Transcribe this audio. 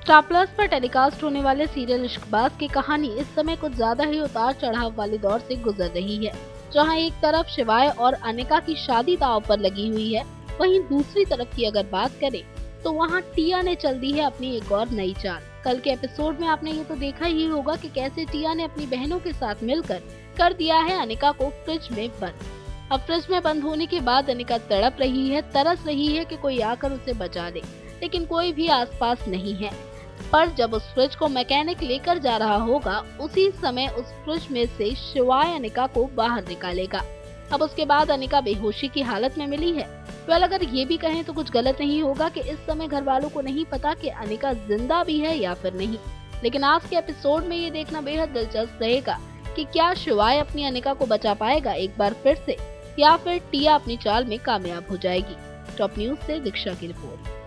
Star plus पर telecast होने वाले सीरियल इश्कबाज की कहानी इस समय कुछ ज्यादा ही उतार चढ़ाव वाले दौर से गुजर रही है, जहां एक तरफ शिवाय और अनिका की शादी दांव पर लगी हुई है, वहीं दूसरी तरफ की अगर बात करें तो वहां टिया ने चल दी है अपनी एक और नई चाल। कल के एपिसोड में आपने ये तो देखा ही होगा कि कैसे टिया ने अपनी बहनों के साथ मिलकर कर दिया है अनिका को फ्रिज में बंद। अब फ्रिज में बंद होने के बाद अनिका तड़प रही है, तरस रही है कि कोई आकर उसे बचा ले, लेकिन कोई भी आसपास नहीं है। पर जब उस फ्रिज को मैकेनिक लेकर जा रहा होगा, उसी समय उस फ्रिज में से शिवाय अनिका को बाहर निकालेगा। अब उसके बाद अनिका बेहोशी की हालत में मिली है। वेल, अगर ये भी कहें तो कुछ गलत नहीं होगा कि इस समय घर वालों को नहीं पता कि अनिका जिंदा भी है या फिर नहीं। लेकिन आज के एपिसोड में ये देखना बेहद दिलचस्प रहेगा कि क्या शिवाय अपनी अनिका को बचा पाएगा एक बार फिर से, या फिर टिया अपनी चाल में कामयाब हो जाएगी। टॉप न्यूज से दीक्षा की रिपोर्ट।